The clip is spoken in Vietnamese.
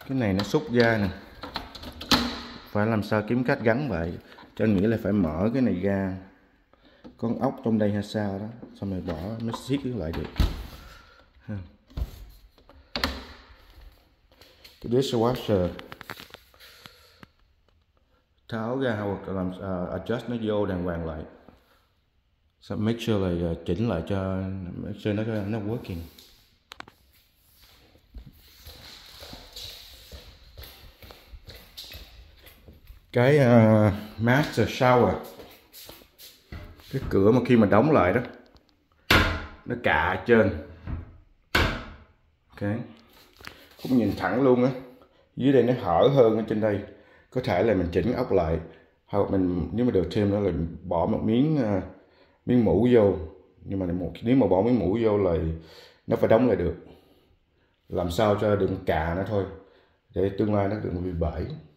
Cái này nó xúc ra nè, phải làm sao kiếm cách gắn vậy. Cho anh nghĩ là phải mở cái này ra, con ốc trong đây hay sao đó, xong rồi bỏ mới siết lại được. Cái dishwasher tháo ra hoặc làm adjust nó vô đàng hoàng lại, so make sure là chỉnh lại cho make sure nó working. Cái master shower, cái cửa mà khi mà đóng lại đó nó cạ ở trên, ok, cũng nhìn thẳng luôn á. Dưới đây nó hở hơn ở trên đây, có thể là mình chỉnh ốc lại, hoặc mình nếu mà được thêm nữa là bỏ một miếng mũ vô. Nhưng mà nếu mà bỏ miếng mũ vô là nó phải đóng lại được, làm sao cho đừng cà nó thôi, để tương lai nó đừng bị bể.